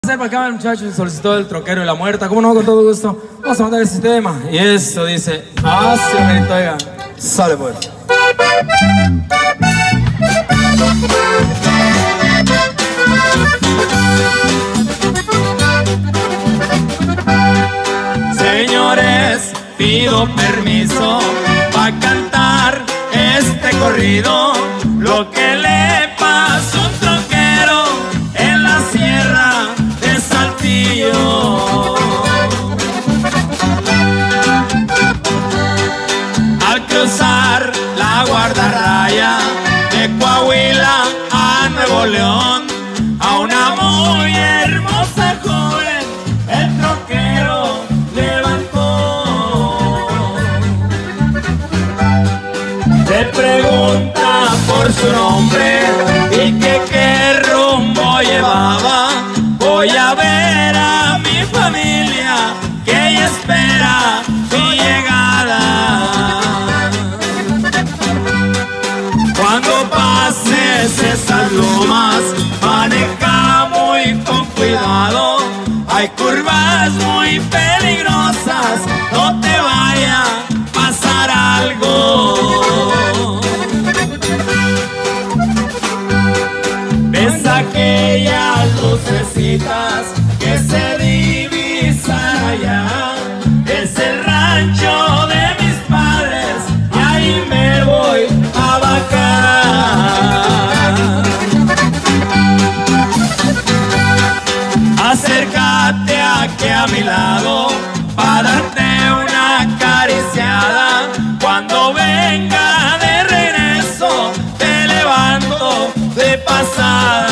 Para acá el muchacho solicitó el troquero y la muerta. ¿Cómo no? Con todo gusto. Vamos a mandar el sistema. Y eso dice. Ah, sí, merito, oiga. Sale pues. Señores, pido permiso para cantar este corrido. Lo que le pasó a un troquero en la sierra de Saltillo. Al cruzar la guardarraya de Coahuila a Nuevo León, a una muy hermosa joven el troquero levantó. Le pregunta por su nombre y que qué rumbo llevaba. Voy a ver a mi familia que ella espera mi llegada. Cuando pases esas lomas, maneja muy con cuidado. Hay curvas muy peligrosas, no te vaya a pasar algo. ¿Ves aquellas lucecitas que se divisan allá? Es el rancho de mis padres y ahí me voy a vacar. Acércate aquí a mi lado para darte una acariciada. Cuando venga de regreso te levanto de pasada.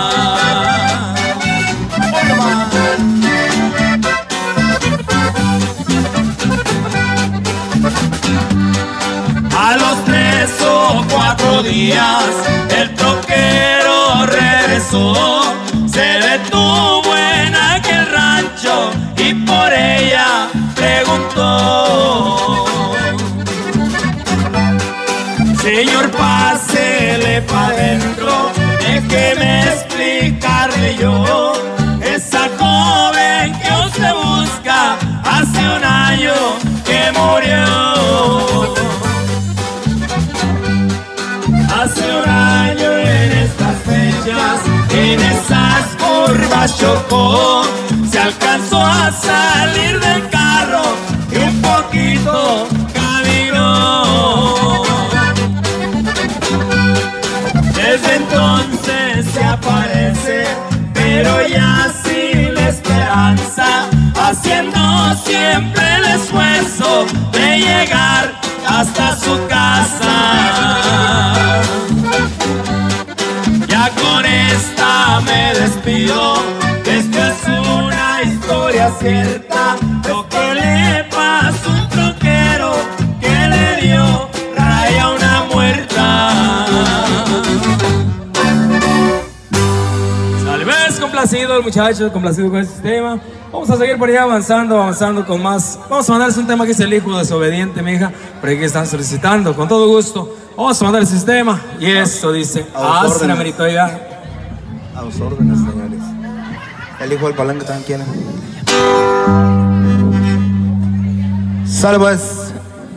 A los 3 o 4 días el troquero regresó. Se detuvo en aquel rancho y por ella preguntó. Señor, pásele pa' adentro, déjeme explicarle yo. Esa joven que usted busca hace un año que murió. Hace un año en estas fechas, en esas curvas chocó. Se alcanzó a salir del carro y un poquito caminó. Desde entonces se aparece, pero ya sin esperanza, haciendo siempre el esfuerzo de llegar hasta su casa. Ya con esta me despido, esta es una historia cierta. Lo que le pasó a un troquero que le dio raya a una muerta. Sale, ves, complacido el muchacho, complacido con el sistema. Vamos a seguir por allá avanzando con más. Vamos a mandarles un tema que es El Hijo Desobediente, mija, por ahí que están solicitando, con todo gusto. Vamos a mandar el sistema y eso dice. A sus órdenes. Merito, oiga. A sus órdenes, señores. El hijo del palenque también quiere. Sale pues.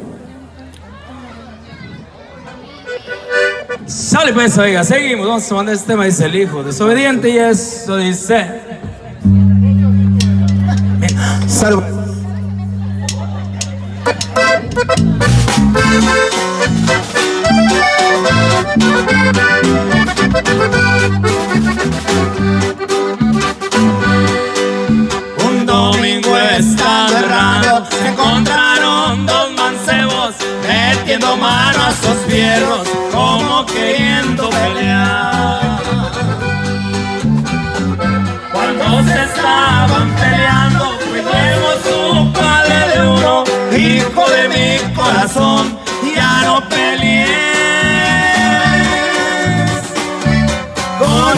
Sale pues, oiga, seguimos. Vamos a mandar este tema, dice El Hijo Desobediente y eso dice. Sale pues. Un domingo estando errando, se encontraron dos mancebos metiendo mano a sus fierros como queriendo pelear. Cuando se estaban peleando, fue luego su padre de uno: hijo de mi corazón, ya no pelees con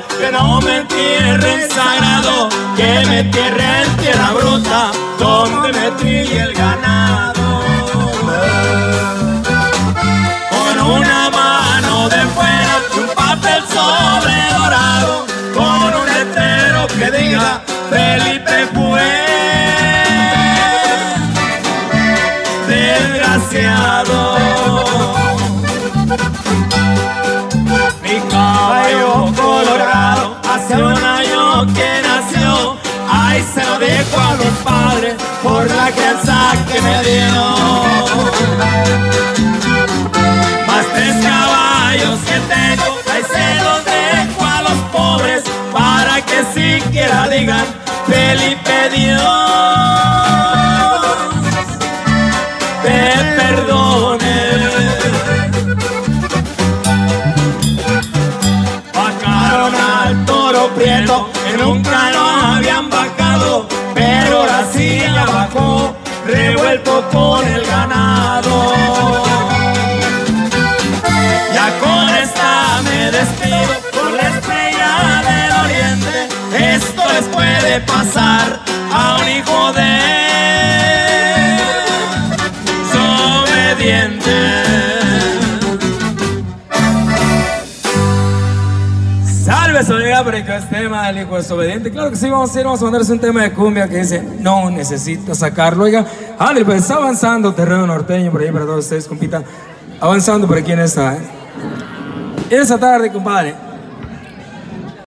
que no me entierre en sagrado, que me entierre en tierra bruta, donde me trille el ganado. Con una mano de fuera y un papel sobre dorado, con un letrero que diga Felipe fue desgraciado. Mi caballo colorado hace un año que nació, ay, se lo dejo a mis padres por la crianza que me dio. Más 3 caballos que tengo, ahí se los dejo a los pobres, para que siquiera digan Felipe Dios te perdone. Bajaron al toro prieto que nunca lo habían bajado, pero ahora sí ya bajó, revuelto con el ganado. Ya con esta me despido, con la estrella del oriente. Esto les puede pasar a un hijo de desobediente. Salve, Soledad, por este tema del hijo desobediente. Claro que sí, vamos a mandarles un tema de cumbia que dice, no necesito sacarlo. Oiga, André, pues está avanzando terreno norteño por ahí para todos ustedes, compita. Avanzando por aquí en esta tarde, compadre.